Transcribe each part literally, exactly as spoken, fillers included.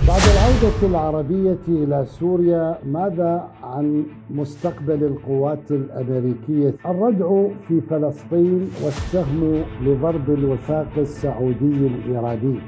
بعد العودة العربية إلى سوريا، ماذا عن مستقبل القوات الأمريكية؟ الردع في فلسطين والسهم لضرب الوثاق السعودي الإيراني.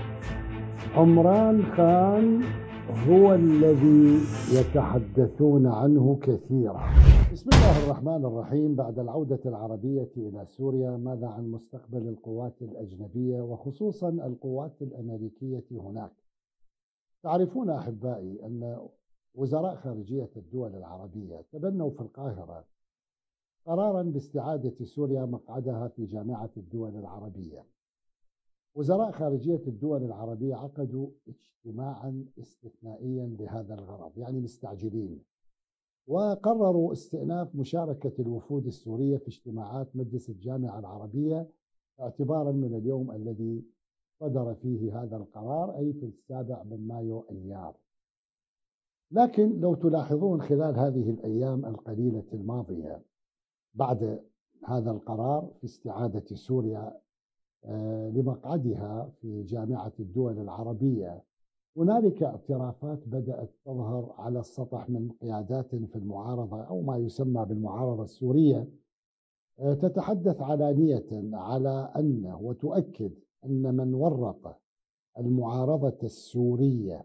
عمران خان هو الذي يتحدثون عنه كثيرا. بسم الله الرحمن الرحيم. بعد العودة العربية إلى سوريا، ماذا عن مستقبل القوات الأجنبية وخصوصا القوات الأمريكية هناك؟ تعرفون أحبائي أن وزراء خارجية الدول العربية تبنوا في القاهرة قرارا باستعادة سوريا مقعدها في جامعة الدول العربية. وزراء خارجية الدول العربية عقدوا اجتماعا استثنائيا لهذا الغرض، يعني مستعجلين، وقرروا استئناف مشاركة الوفود السورية في اجتماعات مجلس الجامعة العربية اعتبارا من اليوم الذي صدر فيه هذا القرار، أي في السابع من مايو أيار. لكن لو تلاحظون خلال هذه الأيام القليلة الماضية بعد هذا القرار في استعادة سوريا لمقعدها في جامعة الدول العربية، هنالك اعترافات بدأت تظهر على السطح من قيادات في المعارضة أو ما يسمى بالمعارضة السورية، تتحدث علانية على أن وتؤكد أن من ورط المعارضة السورية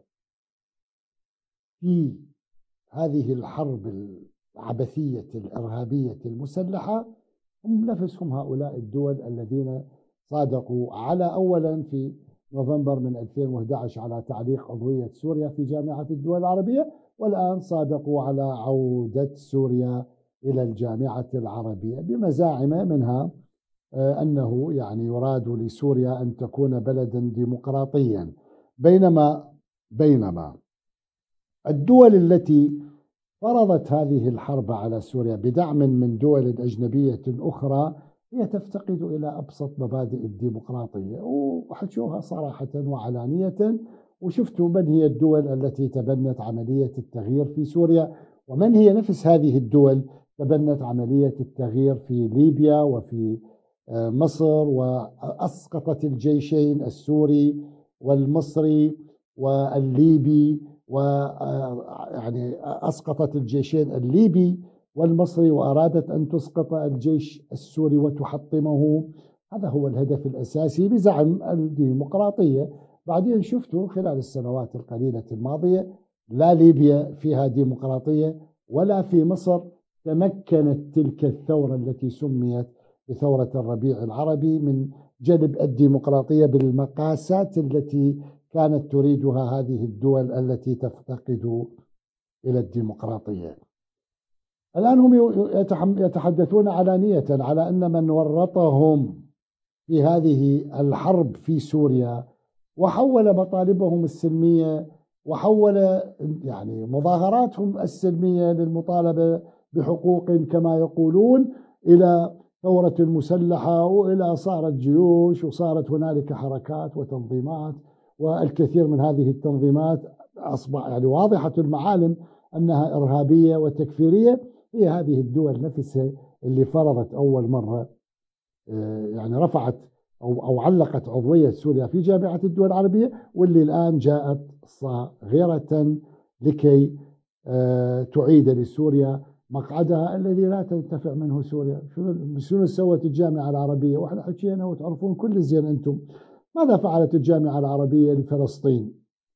في هذه الحرب العبثية الإرهابية المسلحة هم نفسهم هؤلاء الدول الذين صادقوا على أولا في نوفمبر من ألفين وأحد عشر على تعليق عضوية سوريا في جامعة الدول العربية، والآن صادقوا على عودة سوريا إلى الجامعة العربية بمزاعم منها أنه يعني يراد لسوريا أن تكون بلدا ديمقراطيا. بينما بينما الدول التي فرضت هذه الحرب على سوريا بدعم من دول أجنبية أخرى هي تفتقد إلى أبسط مبادئ الديمقراطية، وحكوها صراحة وعلانية. وشفتوا من هي الدول التي تبنت عملية التغيير في سوريا، ومن هي نفس هذه الدول تبنت عملية التغيير في ليبيا وفي مصر، وأسقطت الجيشين السوري والمصري والليبي، ويعني أسقطت الجيشين الليبي والمصري وأرادت أن تسقط الجيش السوري وتحطمه. هذا هو الهدف الأساسي بزعم الديمقراطية. بعدين شفتوا خلال السنوات القليلة الماضية لا ليبيا فيها ديمقراطية ولا في مصر تمكنت تلك الثورة التي سميت بثورة الربيع العربي من جلب الديمقراطية بالمقاسات التي كانت تريدها هذه الدول التي تفتقد إلى الديمقراطية. الآن هم يتحدثون علانية على أن من ورطهم في هذه الحرب في سوريا وحول مطالبهم السلمية وحول يعني مظاهراتهم السلمية للمطالبة بحقوق كما يقولون إلى ثورة مسلحة، وإلى صارت جيوش وصارت هنالك حركات وتنظيمات، والكثير من هذه التنظيمات أصبح يعني واضحة المعالم أنها إرهابية وتكفيرية. هي هذه الدول نفسها اللي فرضت أول مرة يعني رفعت أو, أو علقت عضوية سوريا في جامعة الدول العربية، واللي الآن جاءت صاغرة لكي تعيد لسوريا مقعدها الذي لا تنتفع منه سوريا. شنو سوت الجامعة العربية؟ واحنا حكينا وتعرفون كل زين أنتم ماذا فعلت الجامعة العربية لفلسطين.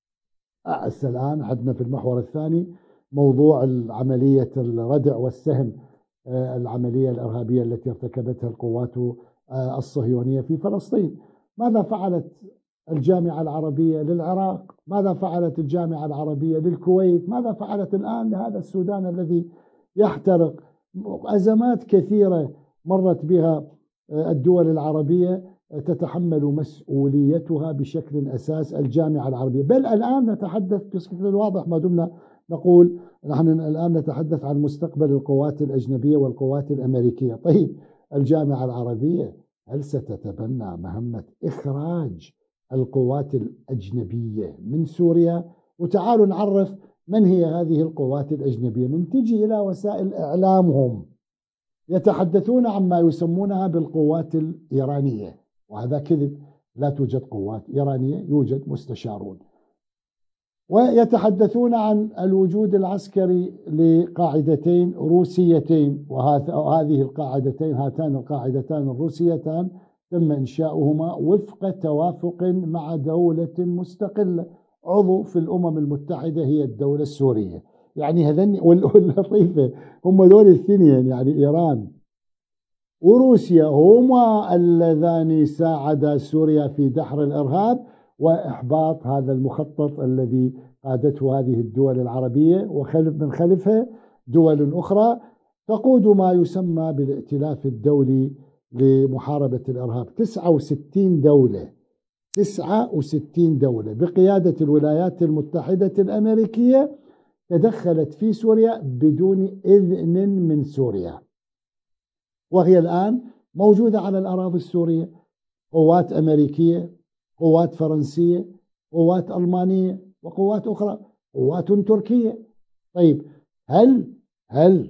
هسه الآن عندنا في المحور الثاني موضوع عملية الردع والسهم، العملية الإرهابية التي ارتكبتها القوات الصهيونية في فلسطين. ماذا فعلت الجامعة العربية للعراق؟ ماذا فعلت الجامعة العربية للكويت؟ ماذا فعلت الآن لهذا السودان الذي يحترق؟ أزمات كثيرة مرت بها الدول العربية تتحمل مسؤوليتها بشكل أساس الجامعة العربية. بل الآن نتحدث بشكل واضح، ما دمنا نقول نحن الآن نتحدث عن مستقبل القوات الأجنبية والقوات الأمريكية. طيب الجامعة العربية هل ستتبنى مهمة إخراج القوات الأجنبية من سوريا؟ وتعالوا نعرف من هي هذه القوات الأجنبية. من تجي إلى وسائل إعلامهم يتحدثون عما يسمونها بالقوات الإيرانية، وهذا كذب. لا توجد قوات إيرانية، يوجد مستشارون. ويتحدثون عن الوجود العسكري لقاعدتين روسيتين، وهذه القاعدتين هاتان القاعدتان الروسيتان تم إنشاؤهما وفق توافق مع دولة مستقلة عضو في الأمم المتحدة هي الدولة السورية. يعني هذين واللطيفة هم دول الاثنين، يعني إيران وروسيا هما اللذان ساعدا سوريا في دحر الإرهاب وإحباط هذا المخطط الذي قادته هذه الدول العربية، وخلف من خلفها دول أخرى تقود ما يسمى بالائتلاف الدولي لمحاربة الإرهاب. تسعة وستين دولة تسعة وستين دولة بقيادة الولايات المتحدة الأمريكية تدخلت في سوريا بدون إذن من سوريا، وهي الآن موجودة على الأراضي السورية. قوات أمريكية، قوات فرنسية، قوات ألمانية، وقوات أخرى، قوات تركية. طيب هل هل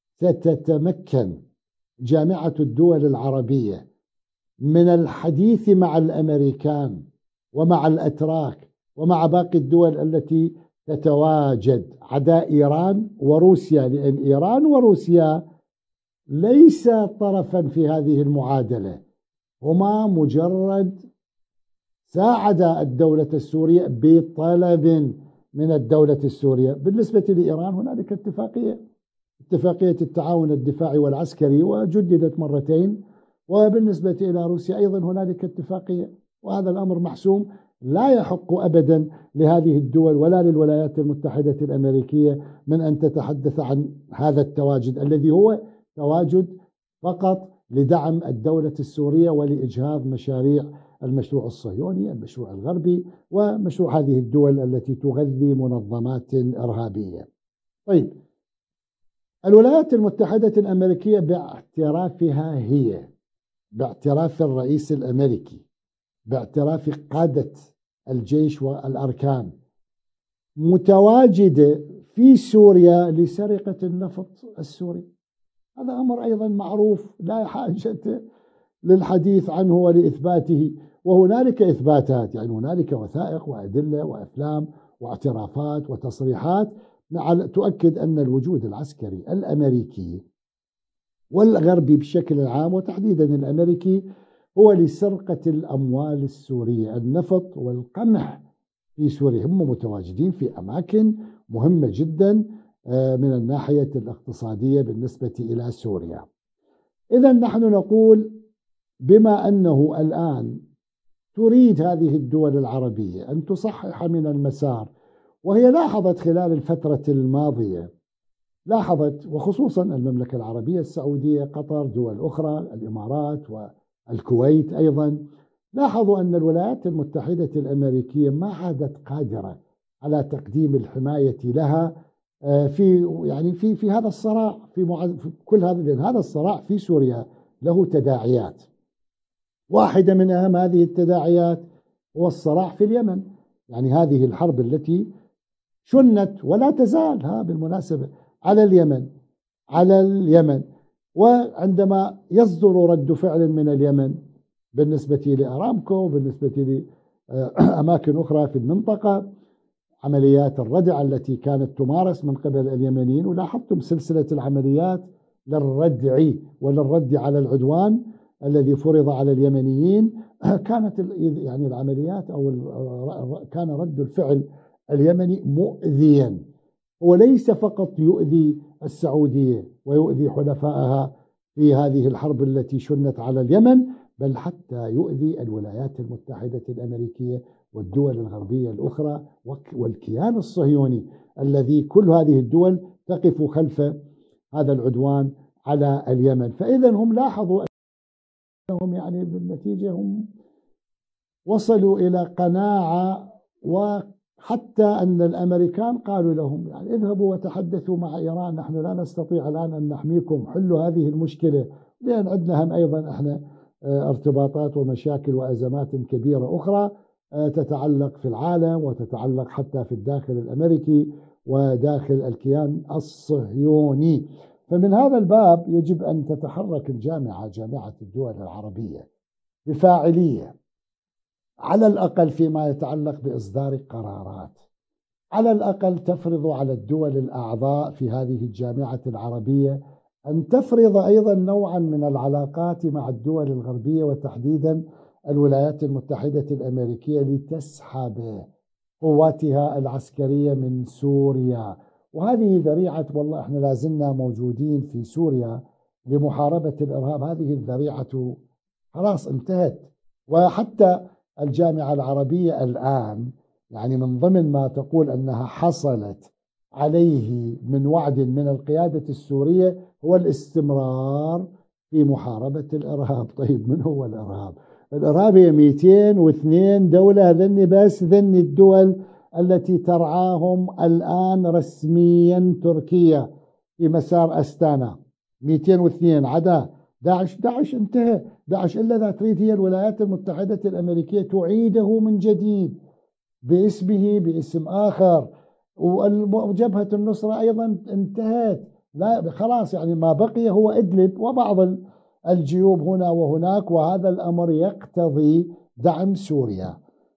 ستتمكن جامعة الدول العربية من الحديث مع الأمريكان ومع الأتراك ومع باقي الدول التي تتواجد عداء إيران وروسيا؟ لأن إيران وروسيا ليس طرفا في هذه المعادلة، هما مجرد ساعد الدولة السورية بطلب من الدولة السورية. بالنسبة لإيران هنالك اتفاقية اتفاقية التعاون الدفاعي والعسكري وجددت مرتين، وبالنسبة إلى روسيا أيضا هنالك اتفاقية، وهذا الأمر محسوم. لا يحق أبدا لهذه الدول ولا للولايات المتحدة الأمريكية من أن تتحدث عن هذا التواجد الذي هو تواجد فقط لدعم الدولة السورية ولإجهاض مشاريع المشروع الصهيوني، المشروع الغربي، ومشروع هذه الدول التي تغذي منظمات إرهابية. طيب الولايات المتحدة الأمريكية باعترافها هي، باعتراف الرئيس الأمريكي، باعتراف قادة الجيش والأركان، متواجدة في سوريا لسرقة النفط السوري. هذا أمر أيضا معروف لا حاجة للحديث عنه ولإثباته، وهنالك إثباتات، يعني هنالك وثائق وأدلة وأفلام واعترافات وتصريحات تؤكد أن الوجود العسكري الأمريكي والغربي بشكل عام وتحديدا الأمريكي هو لسرقة الأموال السورية، النفط والقمح في سوريا. هم متواجدين في أماكن مهمة جدا من الناحية الاقتصادية بالنسبة إلى سوريا. إذا نحن نقول بما أنه الآن تريد هذه الدول العربية أن تصحح من المسار، وهي لاحظت خلال الفترة الماضية، لاحظت وخصوصا المملكة العربية السعودية، قطر، دول أخرى، الإمارات والكويت أيضا، لاحظوا أن الولايات المتحدة الأمريكية ما عادت قادرة على تقديم الحماية لها في يعني في في هذا الصراع، في, في كل هذا، لأن هذا الصراع في سوريا له تداعيات. واحدة من أهم هذه التداعيات هو الصراع في اليمن، يعني هذه الحرب التي شنت ولا تزال ها بالمناسبة على اليمن على اليمن وعندما يصدر رد فعل من اليمن بالنسبة لأرامكو وبالنسبة لأماكن أخرى في المنطقة، عمليات الردع التي كانت تمارس من قبل اليمنيين، ولاحظتم سلسلة العمليات للردع وللرد على العدوان الذي فرض على اليمنيين، كانت يعني العمليات أو كان رد الفعل اليمني مؤذيا، وليس فقط يؤذي السعودية ويؤذي حلفائها في هذه الحرب التي شنت على اليمن، بل حتى يؤذي الولايات المتحدة الأمريكية والدول الغربية الأخرى والكيان الصهيوني الذي كل هذه الدول تقف خلف هذا العدوان على اليمن. فإذا هم لاحظوا أنهم يعني بالنتيجة هم وصلوا إلى قناعة، وحتى أن الأمريكان قالوا لهم يعني اذهبوا وتحدثوا مع إيران، نحن لا نستطيع الآن أن نحميكم، حلوا هذه المشكلة، لأن عندنا هم أيضا احنا ارتباطات ومشاكل وأزمات كبيرة أخرى تتعلق في العالم وتتعلق حتى في الداخل الأمريكي وداخل الكيان الصهيوني. فمن هذا الباب يجب أن تتحرك الجامعة جامعة الدول العربية بفاعلية، على الأقل فيما يتعلق بإصدار قرارات على الأقل تفرض على الدول الأعضاء في هذه الجامعة العربية أن تفرض أيضا نوعا من العلاقات مع الدول الغربية وتحديدا الولايات المتحدة الأمريكية لتسحب قواتها العسكرية من سوريا. وهذه ذريعة، والله احنا لازلنا موجودين في سوريا لمحاربة الإرهاب، هذه الذريعة خلاص انتهت. وحتى الجامعة العربية الآن يعني من ضمن ما تقول أنها حصلت عليه من وعد من القيادة السورية هو الاستمرار في محاربة الإرهاب. طيب من هو الإرهاب؟ الإرهاب هي مئتين واثنين دولة، هذني بس ذني الدول التي ترعاهم الآن رسميا تركيا في مسار أستانا، مئتين واثنين عدا داعش. داعش انتهى، داعش إلا إذا تريد هي الولايات المتحدة الأمريكية تعيده من جديد باسمه باسم آخر. وجبهة النصرة أيضا انتهت، لا خلاص، يعني ما بقي هو إدلب وبعض الجيوب هنا وهناك، وهذا الأمر يقتضي دعم سوريا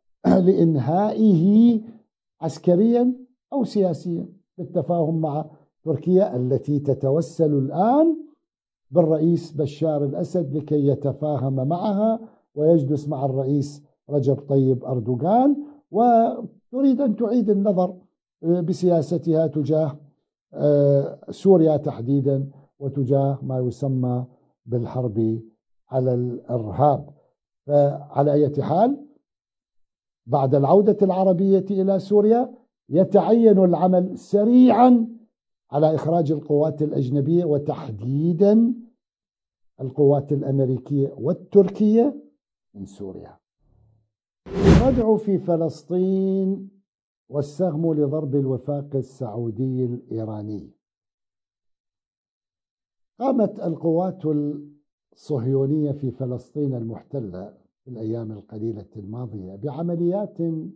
لإنهائه عسكريا أو سياسيا بالتفاهم مع تركيا التي تتوسل الآن بالرئيس بشار الأسد لكي يتفاهم معها ويجلس مع الرئيس رجب طيب أردوغان، وتريد أن تعيد النظر بسياستها تجاه سوريا تحديدا وتجاه ما يسمى بالحرب على الإرهاب. فعلى أي حال بعد العودة العربية إلى سوريا يتعين العمل سريعا على إخراج القوات الأجنبية وتحديدا القوات الأمريكية والتركية من سوريا. الردع في فلسطين والسهم لضرب الوفاق السعودي الإيراني. قامت القوات الصهيونية في فلسطين المحتلة في الأيام القليلة الماضية بعمليات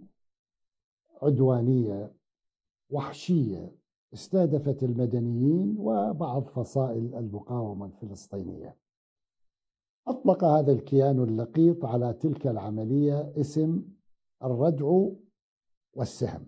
عدوانية وحشية استهدفت المدنيين وبعض فصائل المقاومة الفلسطينية. أطلق هذا الكيان اللقيط على تلك العملية اسم الردع والسهم.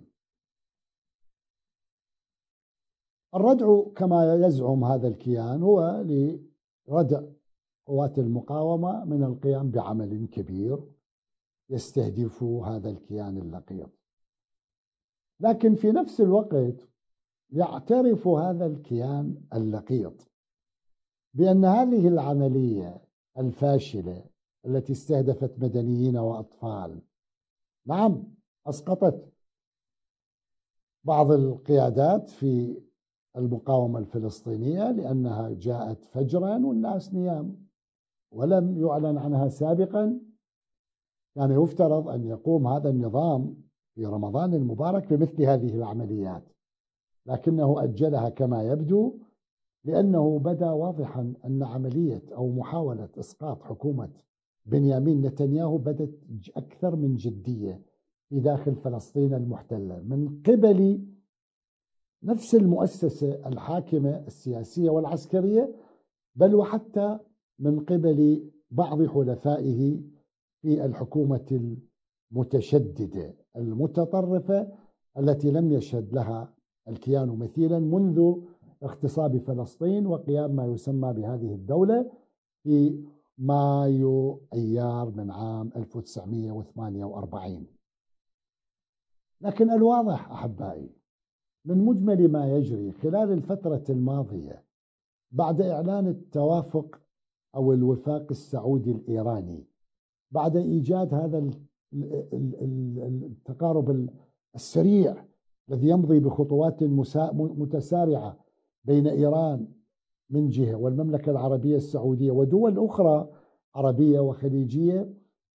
الردع كما يزعم هذا الكيان هو لردع قوات المقاومة من القيام بعمل كبير يستهدف هذا الكيان اللقيط، لكن في نفس الوقت يعترف هذا الكيان اللقيط بأن هذه العملية الفاشلة التي استهدفت مدنيين وأطفال نعم أسقطت بعض القيادات في المقاومة الفلسطينية لأنها جاءت فجرا والناس نيام ولم يعلن عنها سابقا. كان يعني يفترض أن يقوم هذا النظام في رمضان المبارك بمثل هذه العمليات، لكنه أجلها كما يبدو لأنه بدا واضحا أن عملية أو محاولة إسقاط حكومة بنيامين نتنياهو بدت أكثر من جدية في داخل فلسطين المحتلة من قبل نفس المؤسسة الحاكمة السياسية والعسكرية، بل وحتى من قبل بعض حلفائه في الحكومة المتشددة المتطرفة التي لم يشهد لها الكيان مثيلا منذ اغتصاب فلسطين وقيام ما يسمى بهذه الدولة في مايو أيار من عام ألف وتسعمئة وثمانية وأربعين. لكن الواضح أحبائي من مجمل ما يجري خلال الفترة الماضية بعد إعلان التوافق أو الوفاق السعودي الإيراني، بعد إيجاد هذا التقارب السريع الذي يمضي بخطوات متسارعة بين إيران من جهة والمملكة العربية السعودية ودول أخرى عربية وخليجية،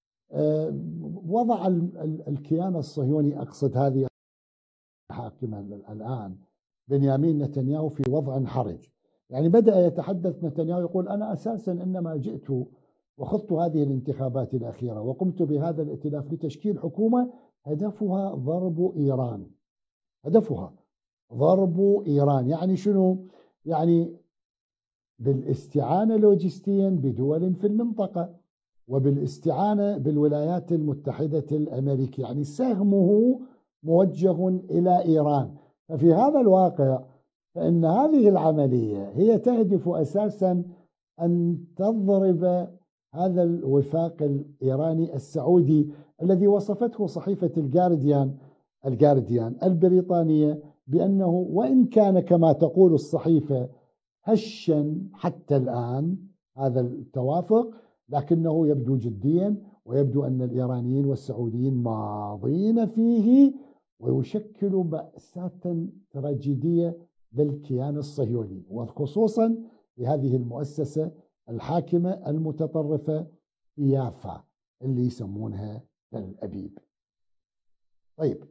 وضع الكيان الصهيوني أقصد هذه الحاكمة الآن بنيامين نتنياهو في وضع حرج. يعني بدأ يتحدث نتنياهو يقول أنا أساسا إنما جئت وخضت هذه الانتخابات الأخيرة وقمت بهذا الائتلاف لتشكيل حكومة هدفها ضرب إيران، هدفها ضرب إيران. يعني شنو؟ يعني بالاستعانة لوجستيا بدول في المنطقة وبالاستعانة بالولايات المتحدة الأمريكية، يعني سهمه موجه إلى إيران. ففي هذا الواقع فإن هذه العملية هي تهدف أساسا أن تضرب هذا الوفاق الإيراني السعودي الذي وصفته صحيفة الجارديان الجارديان البريطانية بأنه وإن كان كما تقول الصحيفة هشا حتى الآن هذا التوافق، لكنه يبدو جديا، ويبدو أن الإيرانيين والسعوديين ماضين فيه، ويشكل مأساة تراجيدية للكيان الصهيوني، وخصوصا لهذه المؤسسة الحاكمة المتطرفة في يافا اللي يسمونها تل أبيب. طيب،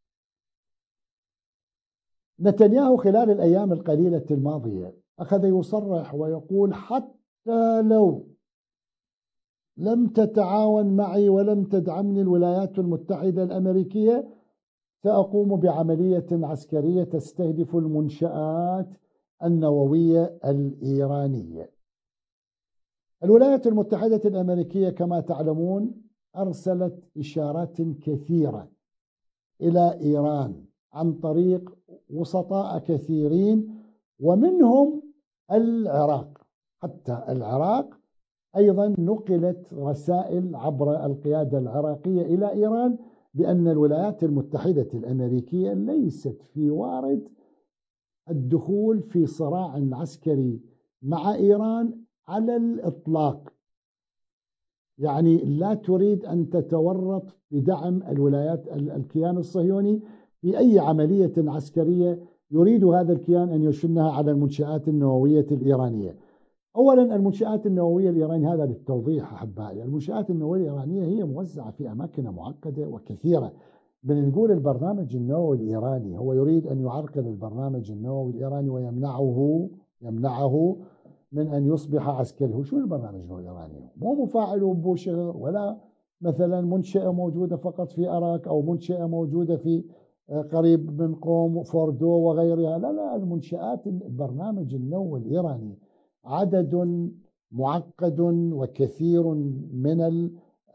نتنياهو خلال الأيام القليلة الماضية أخذ يصرح ويقول حتى لو لم تتعاون معي ولم تدعمني الولايات المتحدة الأمريكية سأقوم بعملية عسكرية تستهدف المنشآت النووية الإيرانية. الولايات المتحدة الأمريكية كما تعلمون أرسلت إشارات كثيرة إلى إيران عن طريق وسطاء كثيرين، ومنهم العراق. حتى العراق أيضا نقلت رسائل عبر القيادة العراقية إلى إيران بأن الولايات المتحدة الأمريكية ليست في وارد الدخول في صراع عسكري مع إيران على الإطلاق، يعني لا تريد أن تتورط بدعم الولايات الكيان الصهيوني في أي عملية عسكرية يريد هذا الكيان أن يشنها على المنشآت النووية الإيرانية. أولا، المنشآت النووية الإيرانية، هذا للتوضيح أحبائي، المنشآت النووية الإيرانية هي موزعة في أماكن معقدة وكثيرة. من نقول البرنامج النووي الإيراني هو يريد أن يعرقل البرنامج النووي الإيراني ويمنعه يمنعه من أن يصبح عسكري. هو شو البرنامج النووي الإيراني؟ مو مفاعله بوشهر، ولا مثلا منشأة موجودة فقط في أراك، أو منشأة موجودة في قريب من قوم فوردو وغيرها. لا لا، المنشآت البرنامج النووي الإيراني عدد معقد وكثير من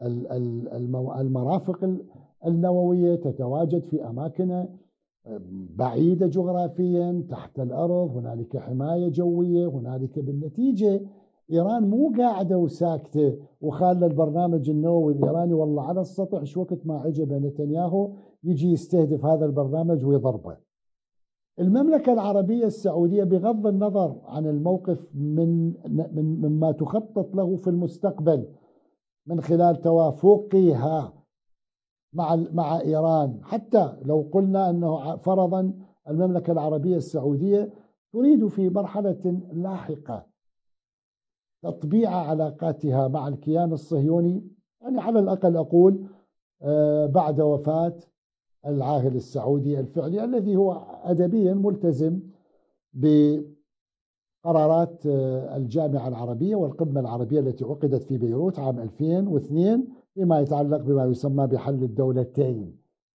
المرافق النووية تتواجد في أماكن بعيدة جغرافيا تحت الأرض، هنالك حماية جوية، هنالك بالنتيجة إيران مو قاعدة وساكتة وخالة البرنامج النووي الإيراني والله على السطح شو وقت ما عجبه نتنياهو يجي يستهدف هذا البرنامج ويضربه. المملكة العربية السعودية بغض النظر عن الموقف من من مما تخطط له في المستقبل من خلال توافقها مع مع إيران، حتى لو قلنا أنه فرضا المملكة العربية السعودية تريد في مرحلة لاحقة تطبيع علاقاتها مع الكيان الصهيوني، يعني على الأقل أقول بعد وفاة العاهل السعودي الفعلي الذي هو أدبيا ملتزم بقرارات الجامعة العربية والقمة العربية التي عقدت في بيروت عام ألفين واثنين فيما يتعلق بما يسمى بحل الدولتين.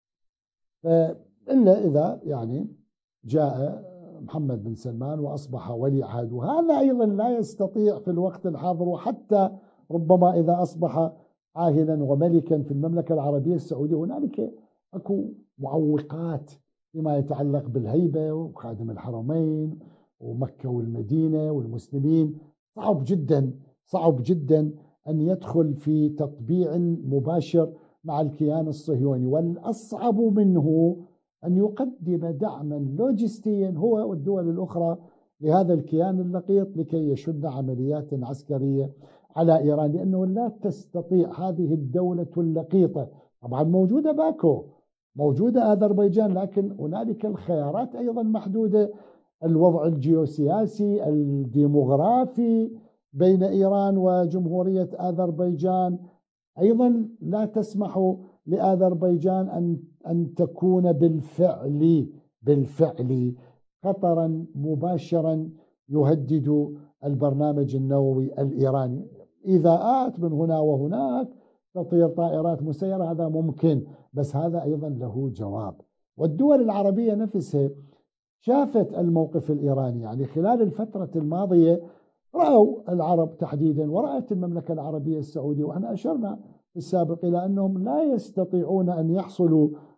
إلا إذا يعني جاء محمد بن سلمان وأصبح ولي عهد، وهذا أيضا لا يستطيع في الوقت الحاضر، وحتى ربما إذا أصبح عاهلا وملكا في المملكة العربية السعودية هنالك أكو معوقات فيما يتعلق بالهيبة وخادم الحرمين ومكة والمدينة والمسلمين. صعب جدا صعب جدا أن يدخل في تطبيع مباشر مع الكيان الصهيوني، والأصعب منه أن يقدم دعما لوجستيا هو والدول الأخرى لهذا الكيان اللقيط لكي يشن عمليات عسكرية على إيران، لأنه لا تستطيع هذه الدولة اللقيطة. طبعا موجودة باكو، موجودة أذربيجان، لكن هنالك الخيارات أيضا محدودة. الوضع الجيوسياسي الديموغرافي بين إيران وجمهورية أذربيجان أيضا لا تسمح لأذربيجان أن أن تكون بالفعل بالفعل خطرا مباشرا يهدد البرنامج النووي الإيراني. إيذاءات من هنا وهناك، تطير طائرات مسيرة، هذا ممكن، بس هذا أيضا له جواب. والدول العربية نفسها شافت الموقف الإيراني، يعني خلال الفترة الماضية رأوا العرب تحديدا ورأت المملكة العربية السعودية، وإحنا أشرنا في السابق إلى أنهم لا يستطيعون أن يحصلوا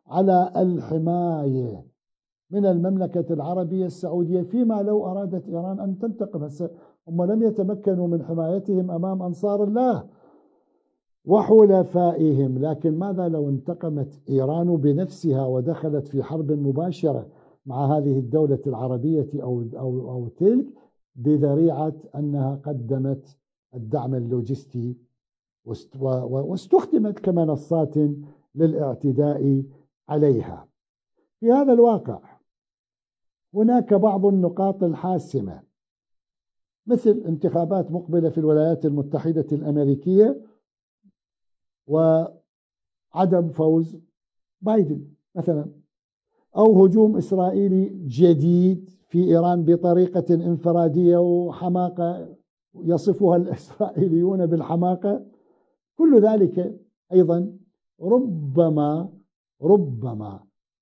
على الحماية من المملكة العربية السعودية، فيما لو أرادت إيران أن تنتقم. هم لم يتمكنوا من حمايتهم أمام أنصار الله وحلفائهم، لكن ماذا لو انتقمت إيران بنفسها ودخلت في حرب مباشرة مع هذه الدولة العربية أو, أو, أو تلك، بذريعة أنها قدمت الدعم اللوجستي واستخدمت كمنصات للاعتداء عليها. في هذا الواقع هناك بعض النقاط الحاسمة، مثل انتخابات مقبلة في الولايات المتحدة الأمريكية وعدم فوز بايدن مثلا، أو هجوم إسرائيلي جديد في إيران بطريقة انفرادية وحماقة يصفها الإسرائيليون بالحماقة. كل ذلك أيضا ربما ربما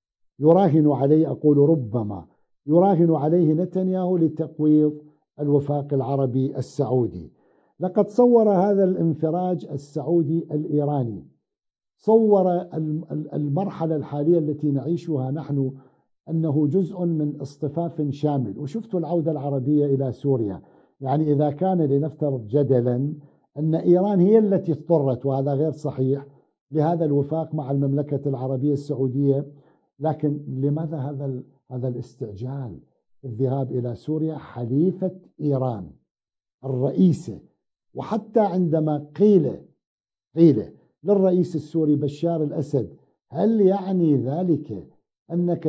يراهن عليه، أقول ربما يراهن عليه نتنياهو لتقويض الوفاق العربي السعودي. لقد صور هذا الانفراج السعودي الإيراني، صور المرحلة الحالية التي نعيشها نحن أنه جزء من اصطفاف شامل. وشفتوا العودة العربية إلى سوريا، يعني إذا كان لنفترض جدلا أن إيران هي التي اضطرت، وهذا غير صحيح، لهذا الوفاق مع المملكة العربية السعودية، لكن لماذا هذا هذا الاستعجال الذهاب إلى سوريا حليفة إيران الرئيسة؟ وحتى عندما قيل قيل للرئيس السوري بشار الأسد هل يعني ذلك أنك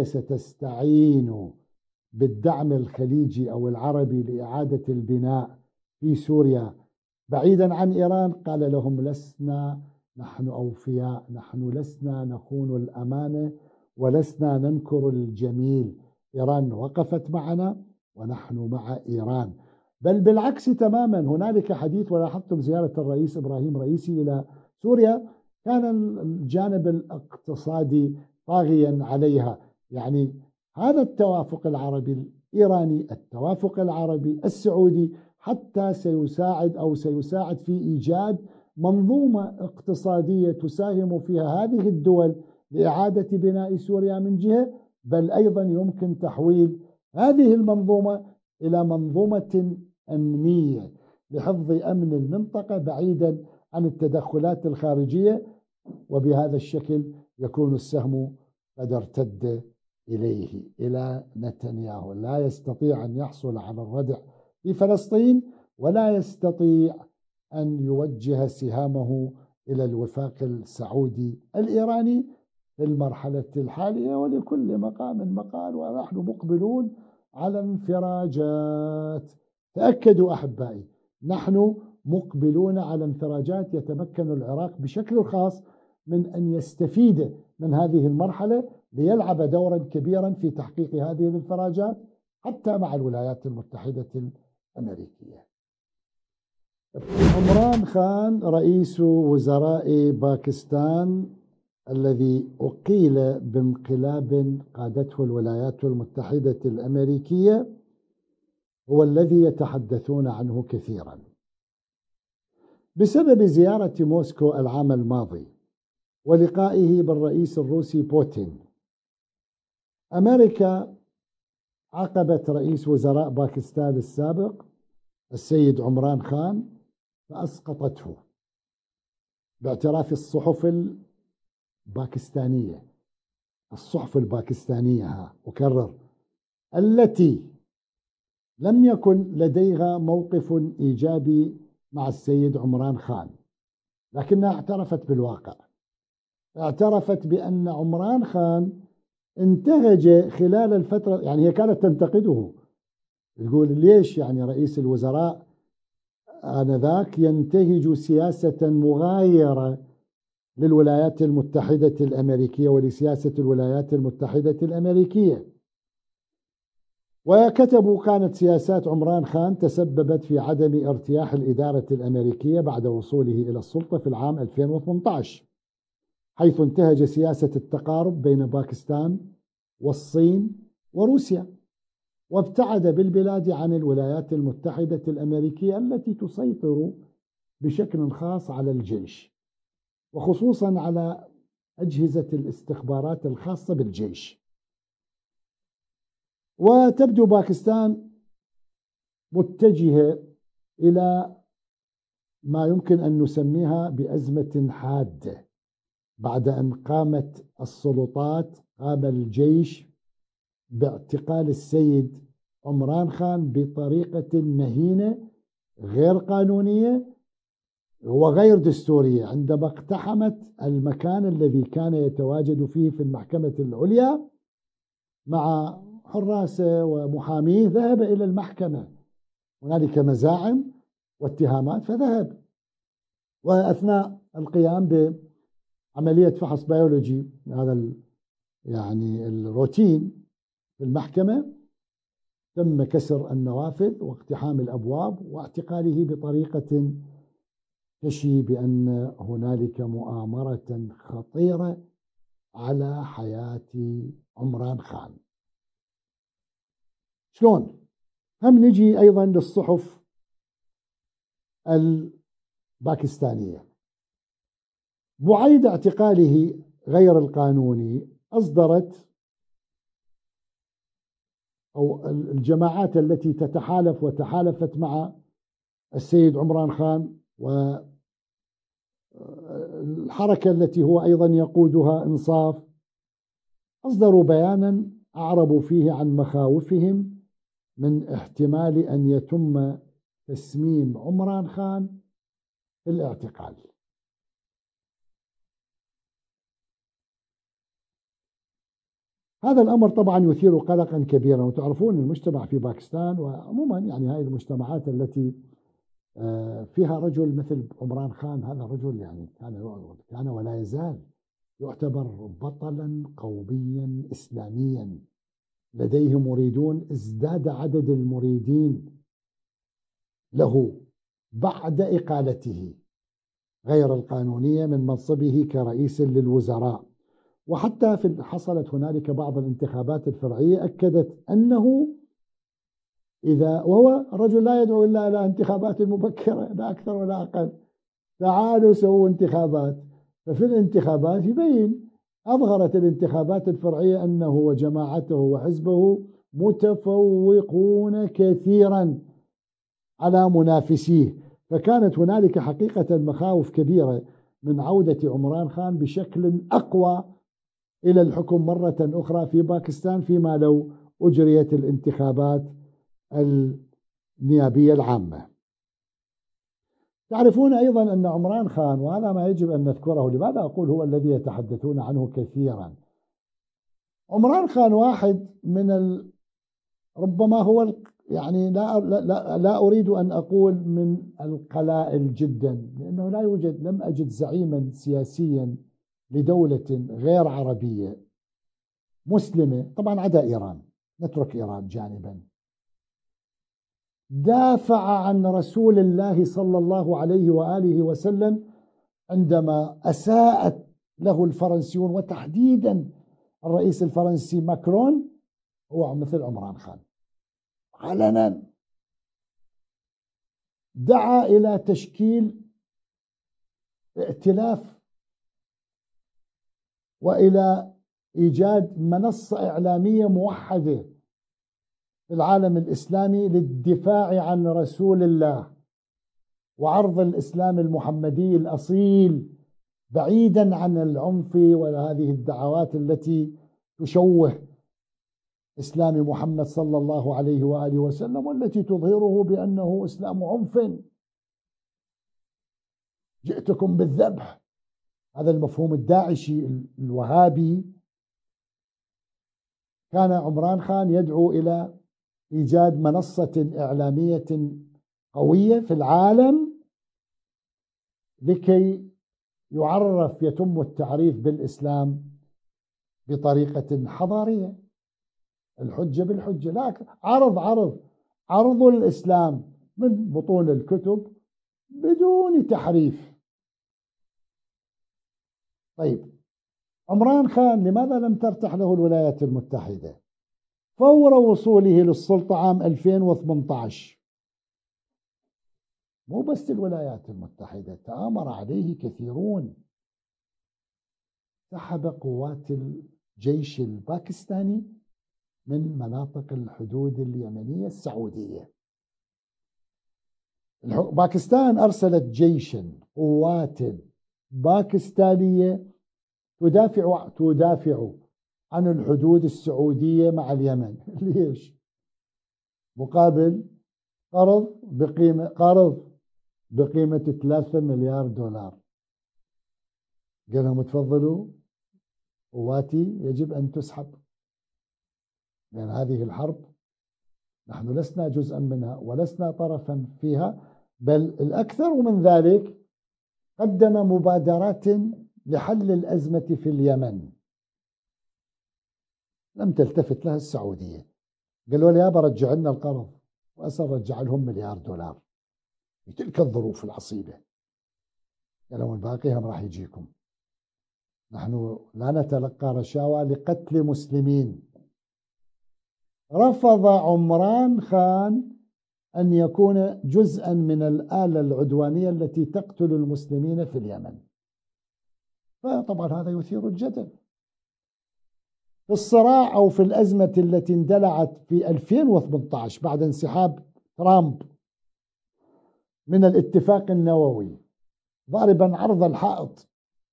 ستستعين بالدعم الخليجي أو العربي لإعادة البناء في سوريا بعيدا عن إيران، قال لهم لسنا نحن أوفياء، نحن لسنا نخون الأمانة ولسنا ننكر الجميل. إيران وقفت معنا ونحن مع إيران، بل بالعكس تماما. هنالك حديث، ولاحظتم زيارة الرئيس إبراهيم رئيسي إلى سوريا كان الجانب الاقتصادي طاغيا عليها. يعني هذا التوافق العربي الإيراني، التوافق العربي السعودي، حتى سيساعد أو سيساعد في إيجاد منظومة اقتصادية تساهم فيها هذه الدول لإعادة بناء سوريا من جهة، بل أيضا يمكن تحويل هذه المنظومة إلى منظومة أمنية لحفظ أمن المنطقة بعيدا عن التدخلات الخارجية، وبهذا الشكل يكون السهم قد ارتد إليه إلى نتنياهو. لا يستطيع أن يحصل على الردع في فلسطين، ولا يستطيع أن يوجه سهامه إلى الوفاق السعودي الإيراني في المرحلة الحالية. ولكل مقام مقال، ونحن مقبلون على انفراجات. تأكدوا أحبائي، نحن مقبلون على انفراجات يتمكن العراق بشكل خاص من أن يستفيد من هذه المرحلة ليلعب دورا كبيرا في تحقيق هذه الانفراجات حتى مع الولايات المتحدة الأمريكية. عمران خان رئيس وزراء باكستان الذي أقيل بانقلاب قادته الولايات المتحدة الأمريكية هو الذي يتحدثون عنه كثيرا بسبب زيارة موسكو العام الماضي ولقائه بالرئيس الروسي بوتين. أمريكا عاقبت رئيس وزراء باكستان السابق السيد عمران خان فأسقطته باعتراف الصحف الباكستانية الصحف الباكستانية ها أكرر التي لم يكن لديها موقف إيجابي مع السيد عمران خان، لكنها اعترفت بالواقع. اعترفت بأن عمران خان انتهج خلال الفترة، يعني هي كانت تنتقده، تقول ليش يعني رئيس الوزراء آنذاك ينتهج سياسة مغايرة للولايات المتحدة الأمريكية ولسياسة الولايات المتحدة الأمريكية. وكتبوا كانت سياسات عمران خان تسببت في عدم ارتياح الإدارة الأمريكية بعد وصوله إلى السلطة في العام ألفين وثمانية عشر، حيث انتهج سياسة التقارب بين باكستان والصين وروسيا، وابتعد بالبلاد عن الولايات المتحدة الأمريكية التي تسيطر بشكل خاص على الجيش، وخصوصا على أجهزة الاستخبارات الخاصة بالجيش. وتبدو باكستان متجهة إلى ما يمكن أن نسميها بأزمة حادة بعد أن قامت السلطات، قام الجيش باعتقال السيد عمران خان بطريقة مهينة غير قانونية وغير دستورية، عندما اقتحمت المكان الذي كان يتواجد فيه في المحكمة العليا مع حراسه ومحاميه. ذهب إلى المحكمة، هنالك مزاعم واتهامات، فذهب، وأثناء القيام بعملية فحص بيولوجي، هذا يعني الروتين في المحكمة، تم كسر النوافذ واقتحام الأبواب واعتقاله بطريقة تشي بأن هنالك مؤامرة خطيرة على حياة عمران خان. شلون؟ هم نجي أيضا للصحف الباكستانية. بعيد اعتقاله غير القانوني، أصدرت أو الجماعات التي تتحالف وتحالفت مع السيد عمران خان والحركة التي هو أيضا يقودها إنصاف، أصدروا بيانا أعربوا فيه عن مخاوفهم من احتمال أن يتم تسميم عمران خان في الاعتقال. هذا الأمر طبعا يثير قلقا كبيرا، وتعرفون المجتمع في باكستان وعموما يعني هذه المجتمعات التي فيها رجل مثل عمران خان، هذا الرجل يعني كان كان ولا يزال يعتبر بطلا قوميا إسلاميا، لديه مريدون، ازداد عدد المريدين له بعد إقالته غير القانونية من منصبه كرئيس للوزراء. وحتى في حصلت هنالك بعض الانتخابات الفرعية أكدت أنه إذا، وهو رجل لا يدعو إلا إلى انتخابات مبكرة، لا أكثر ولا أقل، تعالوا سووا انتخابات. ففي الانتخابات يبين، أظهرت الانتخابات الفرعية أنه وجماعته وحزبه متفوقون كثيرا على منافسيه، فكانت هنالك حقيقة مخاوف كبيرة من عودة عمران خان بشكل أقوى إلى الحكم مرة أخرى في باكستان، فيما لو أجريت الانتخابات النيابية العامة. تعرفون أيضا أن عمران خان، وهذا ما يجب أن نذكره، لماذا أقول هو الذي يتحدثون عنه كثيرا؟ عمران خان واحد من ال... ربما هو يعني لا, لا, لا أريد أن أقول من القلائل جدا، لأنه لا يوجد، لم أجد زعيما سياسيا لدولة غير عربية مسلمة، طبعا عدا إيران، نترك إيران جانبا، دافع عن رسول الله صلى الله عليه وآله وسلم عندما أساءت له الفرنسيون، وتحديدا الرئيس الفرنسي ماكرون، هو مثل عمران خان علنا دعا إلى تشكيل ائتلاف وإلى إيجاد منصة إعلامية موحدة في العالم الإسلامي للدفاع عن رسول الله وعرض الإسلام المحمدي الأصيل بعيدا عن العنف وهذه الدعوات التي تشوه إسلام محمد صلى الله عليه وآله وسلم، والتي تظهره بأنه إسلام عنف. جئتكم بالذبح، هذا المفهوم الداعشي الوهابي. كان عمران خان يدعو إلى إيجاد منصة إعلامية قوية في العالم لكي يعرف، يتم التعريف بالإسلام بطريقة حضارية، الحجة بالحجة، لا عرض عرض عرض الإسلام من بطون الكتب بدون تحريف. طيب، عمران خان لماذا لم ترتح له الولايات المتحدة؟ فور وصوله للسلطة عام ألفين وثمانية عشر، مو بس الولايات المتحدة، تآمر عليه كثيرون، سحب قوات الجيش الباكستاني من مناطق الحدود اليمنية السعودية. باكستان أرسلت جيشا قوات باكستانية تدافع تدافع عن الحدود السعودية مع اليمن. ليش؟ مقابل قرض بقيمة قرض بقيمة ثلاثة مليار دولار. قال لهم تفضلوا، قواتي يجب أن تسحب، لأن هذه الحرب نحن لسنا جزءا منها ولسنا طرفا فيها، بل الأكثر من ذلك قدم مبادرات لحل الأزمة في اليمن لم تلتفت لها السعودية. قالوا لي يابا رجع لنا القرض، وأصلا رجع لهم مليار دولار في تلك الظروف العصيبة. قالوا الباقي هم راح يجيكم، نحن لا نتلقى رشاوى لقتل مسلمين. رفض عمران خان أن يكون جزءا من الآلة العدوانية التي تقتل المسلمين في اليمن. فطبعا هذا يثير الجدل. في الصراع أو في الأزمة التي اندلعت في ألفين وثمانية عشر بعد انسحاب ترامب من الاتفاق النووي ضاربا عرض الحائط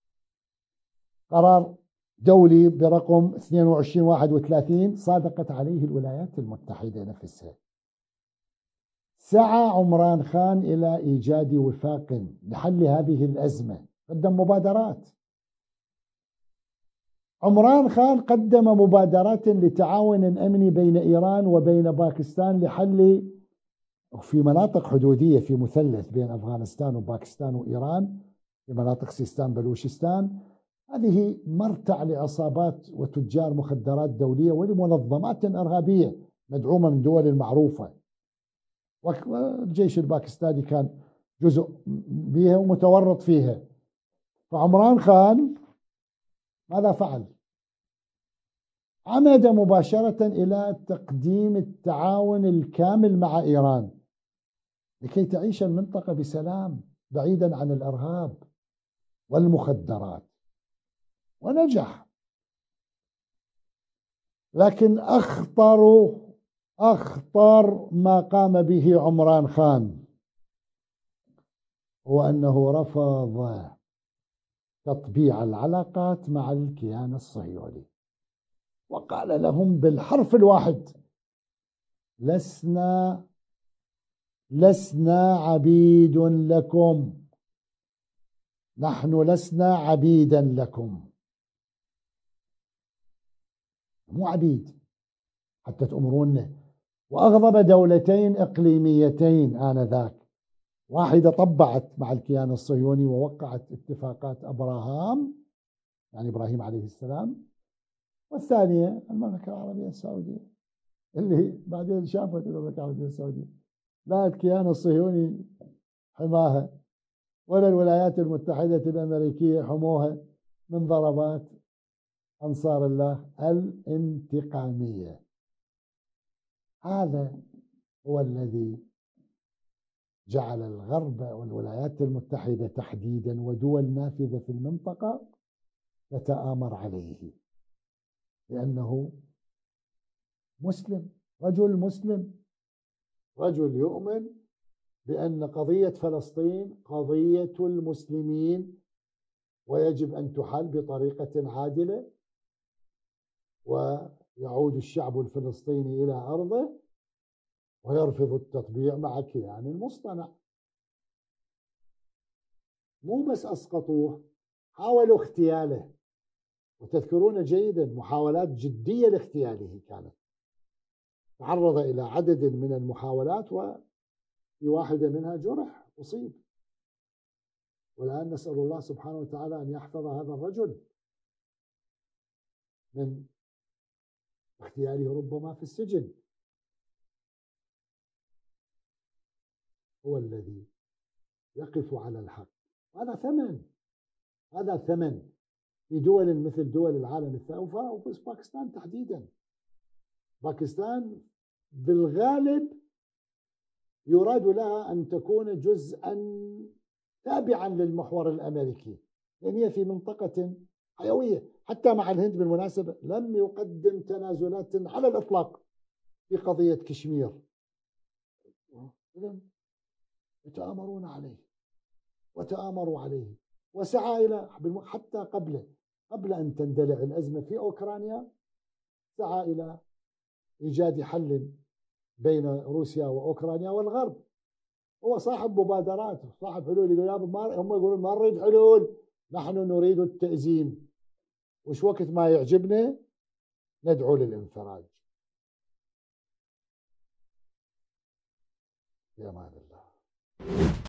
قرار دولي برقم اثنين وعشرين واحد وثلاثين صادقت عليه الولايات المتحدة نفسها، سعى عمران خان إلى إيجاد وفاق لحل هذه الأزمة، قدم مبادرات. عمران خان قدم مبادرات لتعاون أمني بين إيران وبين باكستان لحل في مناطق حدودية في مثلث بين أفغانستان وباكستان وإيران في مناطق سيستان بلوشستان. هذه مرتع لعصابات وتجار مخدرات دولية ولمنظمات إرهابية مدعومة من دول المعروفة، والجيش الباكستاني كان جزء بها ومتورط فيها. فعمران خان ماذا فعل؟ عمد مباشرة إلى تقديم التعاون الكامل مع إيران لكي تعيش المنطقة بسلام بعيدا عن الإرهاب والمخدرات، ونجح. لكن أخطر أخطر ما قام به عمران خان هو أنه رفض تطبيع العلاقات مع الكيان الصهيوني، وقال لهم بالحرف الواحد: لسنا لسنا عبيد لكم، نحن لسنا عبيدا لكم. مو عبيد حتى تأمرونا. وأغضب دولتين إقليميتين آنذاك، واحدة طبعت مع الكيان الصهيوني ووقعت اتفاقات أبراهام يعني إبراهيم عليه السلام، والثانية المملكة العربية السعودية اللي بعدين شافت المملكة العربية السعودية لا الكيان الصهيوني حماها ولا الولايات المتحدة الأمريكية حموها من ضربات أنصار الله الانتقامية. هذا هو الذي جعل الغرب والولايات المتحدة تحديدا ودول نافذة في المنطقة تتآمر عليه، لأنه مسلم، رجل مسلم، رجل يؤمن بأن قضية فلسطين قضية المسلمين ويجب أن تحل بطريقة عادلة، ويعود الشعب الفلسطيني إلى أرضه، ويرفض التطبيع مع كيان المصطنع. مو بس أسقطوه، حاولوا اغتياله، وتذكرون جيدا محاولات جدية لاغتياله كانت، تعرض إلى عدد من المحاولات وفي واحدة منها جرح أصيب، والآن نسأل الله سبحانه وتعالى أن يحفظ هذا الرجل من اغتياله ربما في السجن. هو الذي يقف على الحق، هذا ثمن، هذا ثمن في دول مثل دول العالم الثالث وفي باكستان تحديدا. باكستان بالغالب يراد لها أن تكون جزءا تابعا للمحور الأمريكي، لأن هي في منطقة حيوية. حتى مع الهند بالمناسبة لم يقدم تنازلات على الإطلاق في قضية كشمير. يتآمرون عليه وتآمروا عليه، وسعى إلى حتى قبل قبل أن تندلع الأزمة في أوكرانيا سعى إلى إيجاد حل بين روسيا وأوكرانيا والغرب. هو صاحب مبادرات، صاحب حلول. يقول هم يقولون ما نريد حلول، نحن نريد التأزيم، وش وقت ما يعجبنا ندعو للانفراج. يا مان الله.